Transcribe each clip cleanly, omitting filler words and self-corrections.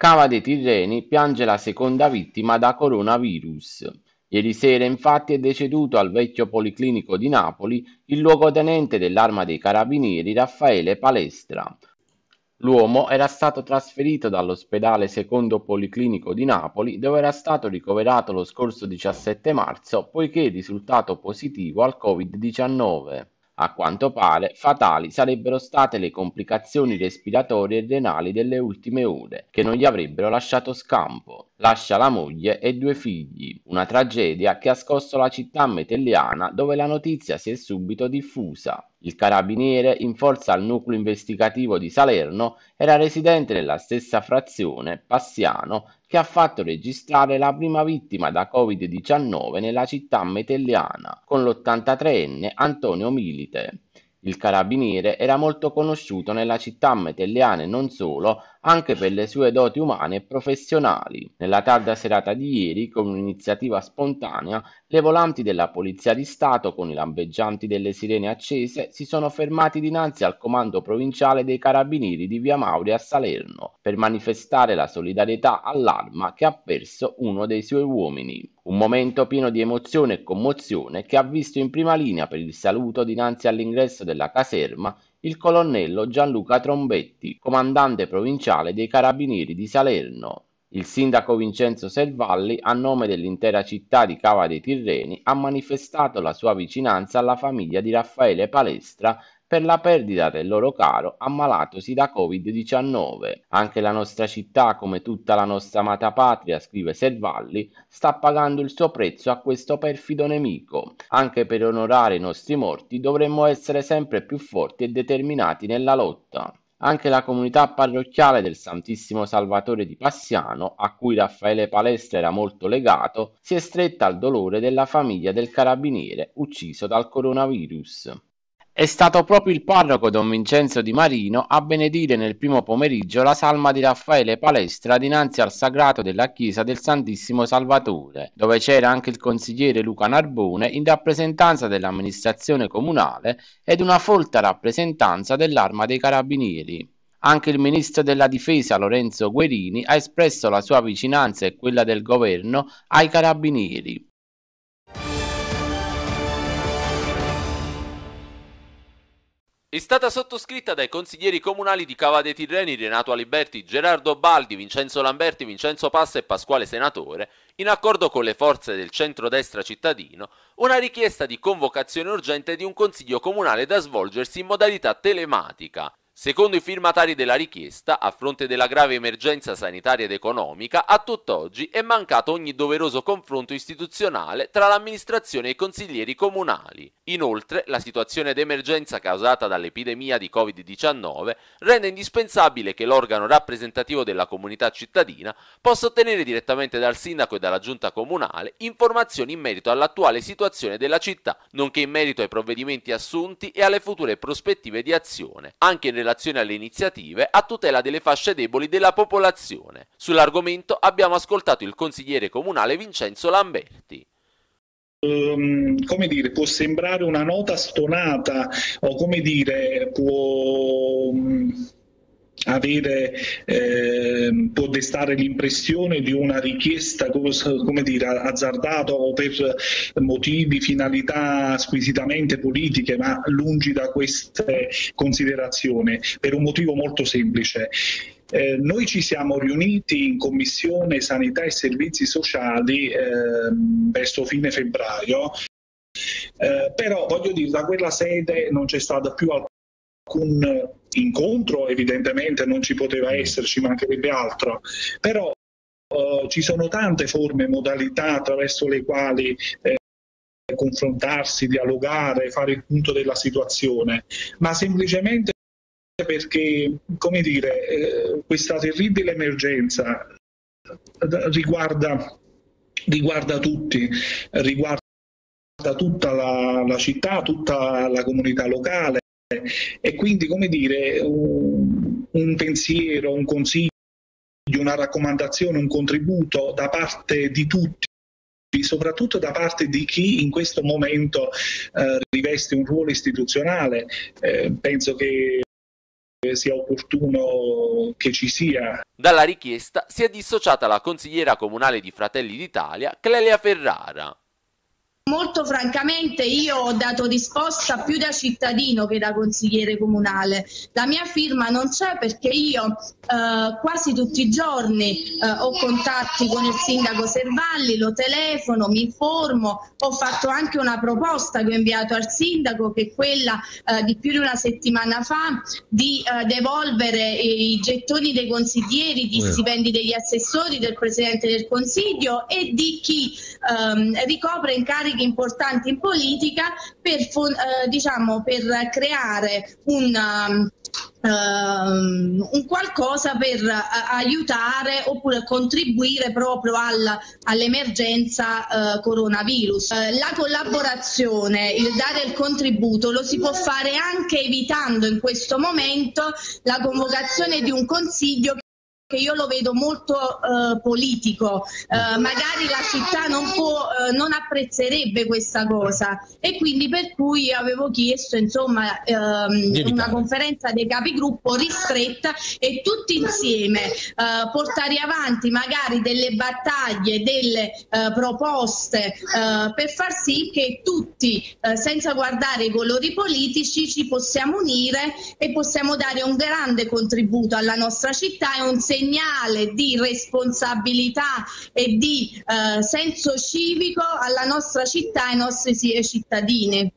Cava dei Tirreni piange la seconda vittima da coronavirus. Ieri sera infatti è deceduto al vecchio Policlinico di Napoli il luogotenente dell'Arma dei Carabinieri Raffaele Palestra. L'uomo era stato trasferito dall'ospedale secondo Policlinico di Napoli, dove era stato ricoverato lo scorso 17 marzo, poiché è risultato positivo al Covid-19. A quanto pare, fatali sarebbero state le complicazioni respiratorie e renali delle ultime ore, che non gli avrebbero lasciato scampo. Lascia la moglie e 2 figli. Una tragedia che ha scosso la città metelliana, dove la notizia si è subito diffusa. Il carabiniere, in forza al nucleo investigativo di Salerno, era residente nella stessa frazione, Passiano, che ha fatto registrare la prima vittima da Covid-19 nella città metelliana, con l'83enne Antonio Milite. Il carabiniere era molto conosciuto nella città metelliana e non solo, anche per le sue doti umane e professionali. Nella tarda serata di ieri, con un'iniziativa spontanea, le volanti della Polizia di Stato, con i lampeggianti delle sirene accese, si sono fermati dinanzi al comando provinciale dei Carabinieri di Via Mauri a Salerno, per manifestare la solidarietà all'Arma che ha perso uno dei suoi uomini. Un momento pieno di emozione e commozione che ha visto in prima linea per il saluto dinanzi all'ingresso della caserma il colonnello Gianluca Trombetti, comandante provinciale dei Carabinieri di Salerno. Il sindaco Vincenzo Servalli, a nome dell'intera città di Cava dei Tirreni, ha manifestato la sua vicinanza alla famiglia di Raffaele Palestra per la perdita del loro caro ammalatosi da Covid-19. Anche la nostra città, come tutta la nostra amata patria, scrive Servalli, sta pagando il suo prezzo a questo perfido nemico. Anche per onorare i nostri morti dovremmo essere sempre più forti e determinati nella lotta. Anche la comunità parrocchiale del Santissimo Salvatore di Passiano, a cui Raffaele Palestra era molto legato, si è stretta al dolore della famiglia del carabiniere ucciso dal coronavirus. È stato proprio il parroco Don Vincenzo Di Marino a benedire nel primo pomeriggio la salma di Raffaele Palestra dinanzi al sagrato della chiesa del Santissimo Salvatore, dove c'era anche il consigliere Luca Narbone in rappresentanza dell'amministrazione comunale ed una folta rappresentanza dell'Arma dei Carabinieri. Anche il ministro della Difesa Lorenzo Guerini ha espresso la sua vicinanza e quella del governo ai Carabinieri. È stata sottoscritta dai consiglieri comunali di Cava dei Tirreni Renato Aliberti, Gerardo Baldi, Vincenzo Lamberti, Vincenzo Passa e Pasquale Senatore, in accordo con le forze del centrodestra cittadino, una richiesta di convocazione urgente di un consiglio comunale da svolgersi in modalità telematica. Secondo i firmatari della richiesta, a fronte della grave emergenza sanitaria ed economica, a tutt'oggi è mancato ogni doveroso confronto istituzionale tra l'amministrazione e i consiglieri comunali. Inoltre, la situazione d'emergenza causata dall'epidemia di Covid-19 rende indispensabile che l'organo rappresentativo della comunità cittadina possa ottenere direttamente dal sindaco e dalla giunta comunale informazioni in merito all'attuale situazione della città, nonché in merito ai provvedimenti assunti e alle future prospettive di azione, anche in relazione alle iniziative a tutela delle fasce deboli della popolazione. Sull'argomento abbiamo ascoltato il consigliere comunale Vincenzo Lamberti. Come dire, può sembrare una nota stonata o come dire, può destare l'impressione di una richiesta, come dire, azzardata o per motivi, finalità squisitamente politiche, ma lungi da queste considerazioni, per un motivo molto semplice. Noi ci siamo riuniti in Commissione Sanità e Servizi Sociali verso fine febbraio, però voglio dire, da quella sede non c'è stato più alcun incontro, evidentemente non ci poteva esserci, mancherebbe altro, però ci sono tante forme e modalità attraverso le quali confrontarsi, dialogare, fare il punto della situazione, ma semplicemente perché, come dire, questa terribile emergenza riguarda tutti, riguarda tutta la città, tutta la comunità locale, e quindi, come dire, un pensiero, un consiglio, una raccomandazione, un contributo da parte di tutti, soprattutto da parte di chi in questo momento riveste un ruolo istituzionale. Penso che sia opportuno che ci sia. Dalla richiesta si è dissociata la consigliera comunale di Fratelli d'Italia, Clelia Ferrara. Molto francamente io ho dato risposta più da cittadino che da consigliere comunale. La mia firma non c'è perché io quasi tutti i giorni ho contatti con il sindaco Servalli, lo telefono, mi informo, ho fatto anche una proposta che ho inviato al sindaco, che è quella di più di una settimana fa, di devolvere i gettoni dei consiglieri, di stipendi degli assessori, del Presidente del Consiglio e di chi ricopre incarichi importanti in politica per creare un qualcosa per aiutare oppure contribuire proprio all'emergenza coronavirus. La collaborazione, il dare il contributo lo si può fare anche evitando in questo momento la convocazione di un consiglio che io lo vedo molto politico, magari la città non apprezzerebbe questa cosa e quindi per cui avevo chiesto insomma una conferenza dei capigruppo ristretta e tutti insieme portare avanti magari delle battaglie, delle proposte per far sì che tutti senza guardare i colori politici ci possiamo unire e possiamo dare un grande contributo alla nostra città e un segnale di responsabilità e di senso civico alla nostra città e ai nostri cittadini.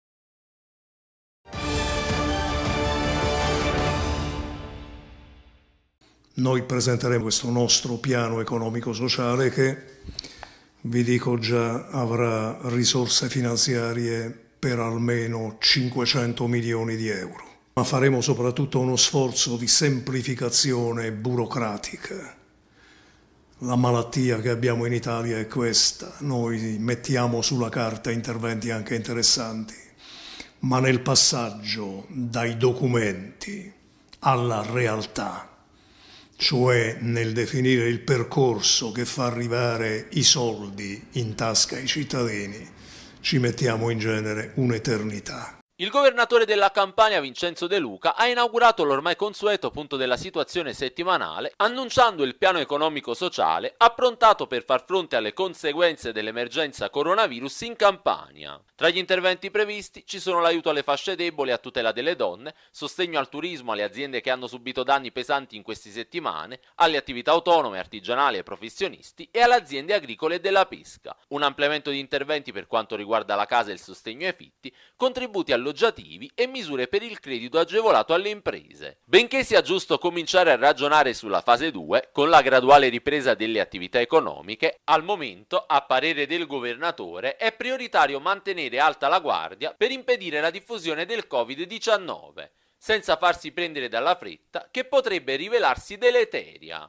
Noi presenteremo questo nostro piano economico-sociale che, vi dico già, avrà risorse finanziarie per almeno 500 milioni di euro. Ma faremo soprattutto uno sforzo di semplificazione burocratica. La malattia che abbiamo in Italia è questa. Noi mettiamo sulla carta interventi anche interessanti, ma nel passaggio dai documenti alla realtà, cioè nel definire il percorso che fa arrivare i soldi in tasca ai cittadini, ci mettiamo in genere un'eternità. Il governatore della Campania Vincenzo De Luca ha inaugurato l'ormai consueto punto della situazione settimanale annunciando il piano economico-sociale approntato per far fronte alle conseguenze dell'emergenza coronavirus in Campania. Tra gli interventi previsti ci sono l'aiuto alle fasce deboli a tutela delle donne, sostegno al turismo alle aziende che hanno subito danni pesanti in queste settimane, alle attività autonome, artigianali e professionisti e alle aziende agricole e della pesca, un ampliamento di interventi per quanto riguarda la casa e il sostegno ai fitti, contributi alloggiativi e misure per il credito agevolato alle imprese. Benché sia giusto cominciare a ragionare sulla fase 2, con la graduale ripresa delle attività economiche, al momento, a parere del governatore, è prioritario mantenere alta la guardia per impedire la diffusione del Covid-19, senza farsi prendere dalla fretta che potrebbe rivelarsi deleteria.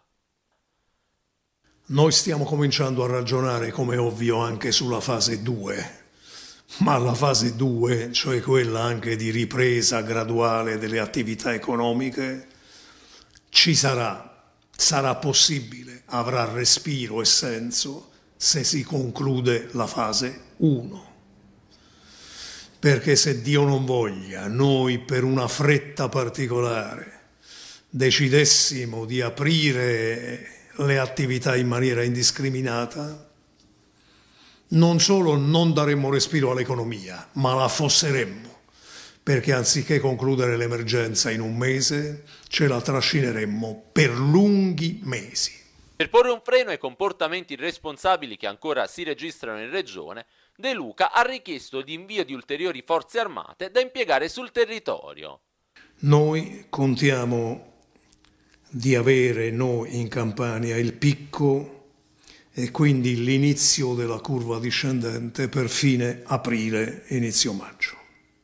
Noi stiamo cominciando a ragionare, come ovvio, anche sulla fase 2. Ma la fase 2, cioè quella anche di ripresa graduale delle attività economiche, ci sarà possibile, avrà respiro e senso se si conclude la fase 1. Perché se Dio non voglia, noi per una fretta particolare decidessimo di aprire le attività in maniera indiscriminata, non solo non daremmo respiro all'economia, ma la affosseremmo, perché anziché concludere l'emergenza in un mese, ce la trascineremmo per lunghi mesi. Per porre un freno ai comportamenti irresponsabili che ancora si registrano in regione, De Luca ha richiesto l'invio di ulteriori forze armate da impiegare sul territorio. Noi contiamo di avere noi in Campania il picco e quindi l'inizio della curva discendente per fine aprile, inizio maggio.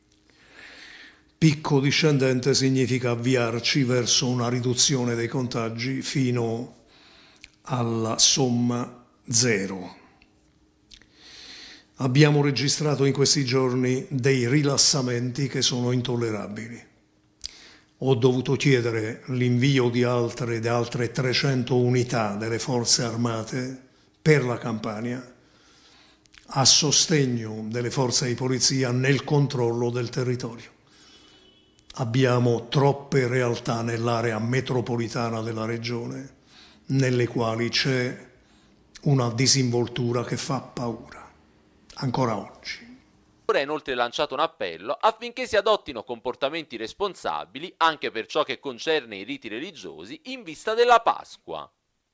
Picco discendente significa avviarci verso una riduzione dei contagi fino alla somma 0. Abbiamo registrato in questi giorni dei rilassamenti che sono intollerabili. Ho dovuto chiedere l'invio di altre 300 unità delle forze armate per la Campania a sostegno delle forze di polizia nel controllo del territorio. abbiamo troppe realtà nell'area metropolitana della regione nelle quali c'è una disinvoltura che fa paura, ancora oggi. Ha inoltre lanciato un appello affinché si adottino comportamenti responsabili anche per ciò che concerne i riti religiosi in vista della Pasqua.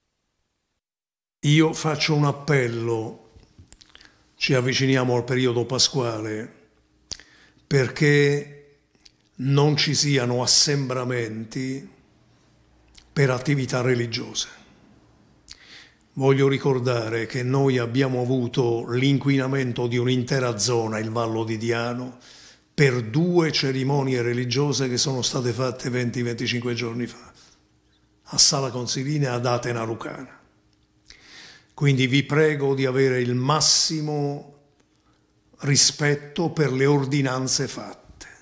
Io faccio un appello, ci avviciniamo al periodo pasquale, perché non ci siano assembramenti per attività religiose. Voglio ricordare che noi abbiamo avuto l'inquinamento di un'intera zona, il Vallo di Diano, per 2 cerimonie religiose che sono state fatte 20-25 giorni fa, a Sala Consilina e ad Atena Lucana. Quindi vi prego di avere il massimo rispetto per le ordinanze fatte.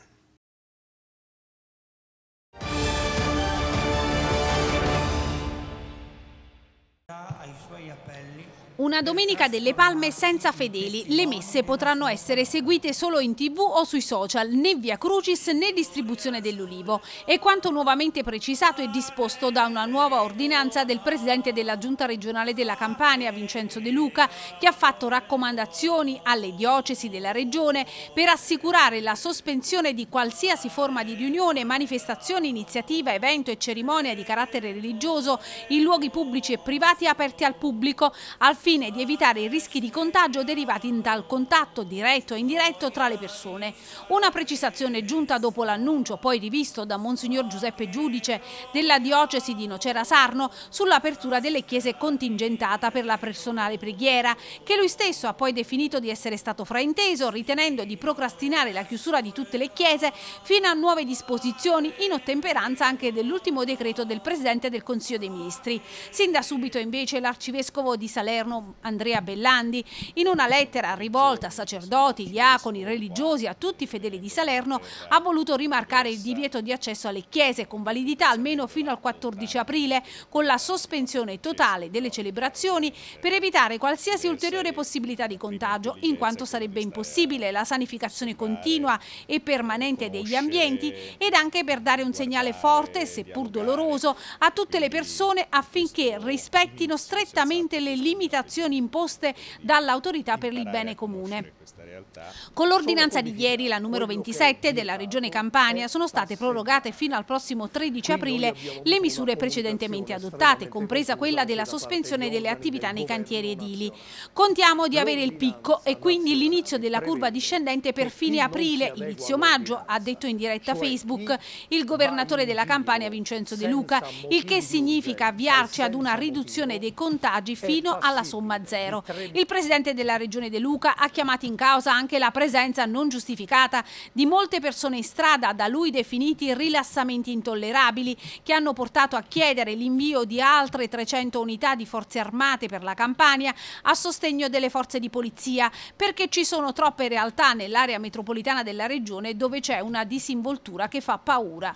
Una domenica delle Palme senza fedeli. Le messe potranno essere eseguite solo in TV o sui social, né via Crucis né distribuzione dell'ulivo. È quanto nuovamente precisato e disposto da una nuova ordinanza del presidente della Giunta regionale della Campania, Vincenzo De Luca, che ha fatto raccomandazioni alle diocesi della regione per assicurare la sospensione di qualsiasi forma di riunione, manifestazione, iniziativa, evento e cerimonia di carattere religioso in luoghi pubblici e privati aperti al pubblico, al fine di evitare i rischi di contagio derivati dal contatto diretto e indiretto tra le persone. Una precisazione giunta dopo l'annuncio, poi rivisto da Monsignor Giuseppe Giudice della diocesi di Nocera Sarno, sull'apertura delle chiese contingentata per la personale preghiera, che lui stesso ha poi definito di essere stato frainteso, ritenendo di procrastinare la chiusura di tutte le chiese fino a nuove disposizioni, in ottemperanza anche dell'ultimo decreto del Presidente del Consiglio dei Ministri. Sin da subito invece l'arcivescovo di Salerno Andrea Bellandi, in una lettera rivolta a sacerdoti, diaconi, religiosi, a tutti i fedeli di Salerno, ha voluto rimarcare il divieto di accesso alle chiese con validità almeno fino al 14 aprile, con la sospensione totale delle celebrazioni per evitare qualsiasi ulteriore possibilità di contagio, in quanto sarebbe impossibile la sanificazione continua e permanente degli ambienti, ed anche per dare un segnale forte, seppur doloroso, a tutte le persone affinché rispettino strettamente le limitazioni imposte dall'autorità per il bene comune. Con l'ordinanza di ieri, la numero 27 della Regione Campania, sono state prorogate fino al prossimo 13 aprile le misure precedentemente adottate, compresa quella della sospensione delle attività nei cantieri edili. Contiamo di avere il picco e quindi l'inizio della curva discendente per fine aprile, inizio maggio, ha detto in diretta Facebook il governatore della Campania Vincenzo De Luca, il che significa avviarci ad una riduzione dei contagi fino alla somma zero. Il presidente della regione De Luca ha chiamato in causa anche la presenza non giustificata di molte persone in strada, da lui definiti rilassamenti intollerabili, che hanno portato a chiedere l'invio di altre 300 unità di forze armate per la Campania a sostegno delle forze di polizia, perché ci sono troppe realtà nell'area metropolitana della regione dove c'è una disinvoltura che fa paura.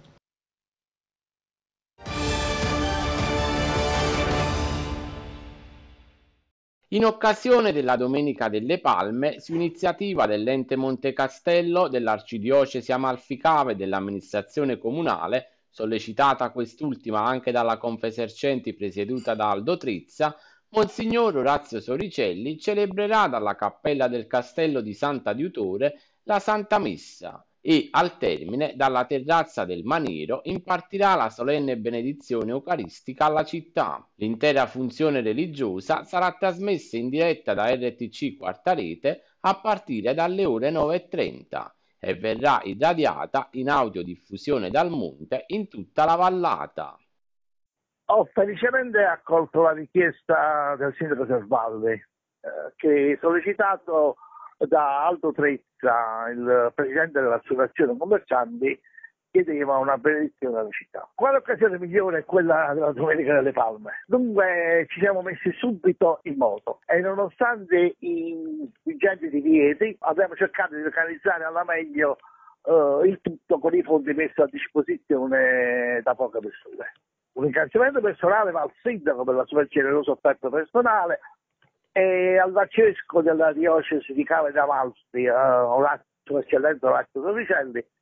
In occasione della Domenica delle Palme, su iniziativa dell'Ente Monte Castello, dell'Arcidiocesi Amalfitana e dell'amministrazione comunale, sollecitata quest'ultima anche dalla Confesercenti presieduta da Aldo Trizza, Monsignor Orazio Soricelli celebrerà dalla Cappella del Castello di Santa Diutore la Santa Messa e, al termine, dalla terrazza del Maniero impartirà la solenne benedizione eucaristica alla città. L'intera funzione religiosa sarà trasmessa in diretta da RTC Quarta Rete a partire dalle ore 9:30 e verrà irradiata in audiodiffusione dal monte in tutta la vallata. Ho felicemente accolto la richiesta del sindaco Servalli, che sollecitato da Aldo Trezza, il presidente dell'associazione commercianti, chiedeva una benedizione alla città. Quale occasione migliore è quella della Domenica delle Palme? Dunque ci siamo messi subito in moto e nonostante i vigenti divieti abbiamo cercato di organizzare alla meglio il tutto con i fondi messi a disposizione da poche persone. Un ringraziamento personale va al sindaco per la sua generosa offerta personale e all'arcivescovo della diocesi di Cava e d'Amalfi, Orazio Eccellente Orazio Soricelli,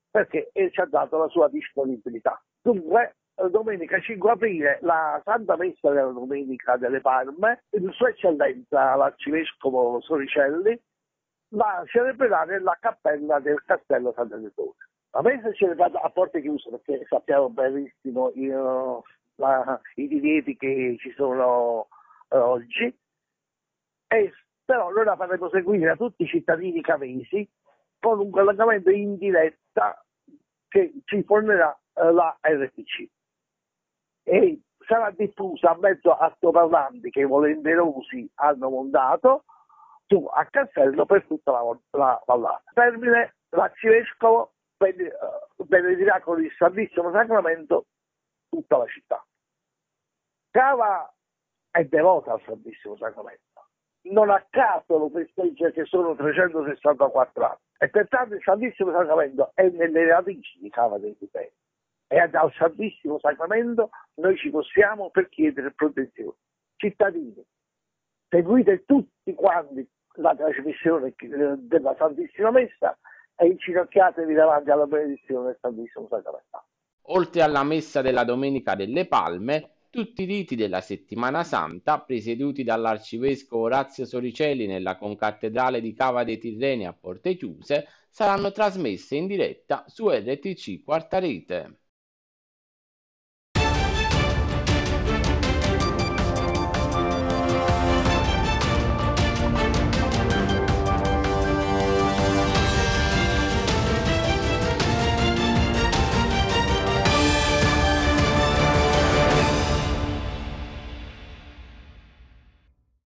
perché ci ha dato la sua disponibilità. Dunque, domenica 5 aprile, la Santa Messa della Domenica delle Palme, in Sua Eccellenza l'Arcivescovo Soricelli la celebrerà nella cappella del Castello San Benedetto. La messa è celebrata a porte chiuse perché sappiamo benissimo i divieti che ci sono oggi, però noi la faremo seguire da tutti i cittadini cavesi con un collegamento in diretta che ci fornirà la RTC e sarà diffusa a mezzo altoparlanti che i volenterosi hanno montato a Castello per tutta la vallata. Termine, l'Arcivescovo benedirà con il Santissimo Sacramento tutta la città. Cava è devota al Santissimo Sacramento. Non a caso lo festeggia che sono 364 anni e pertanto il Santissimo Sacramento è nelle radici di Cava dei Tipei e dal Santissimo Sacramento noi ci possiamo per chiedere protezione. Cittadini, seguite tutti quanti la trasmissione della Santissima Messa e inginocchiatevi davanti alla benedizione del Santissimo Sacramento. Oltre alla messa della Domenica delle Palme, tutti i riti della Settimana Santa, presieduti dall'Arcivescovo Orazio Soricelli nella concattedrale di Cava dei Tirreni a porte chiuse, saranno trasmesse in diretta su RTC Quarta Rete.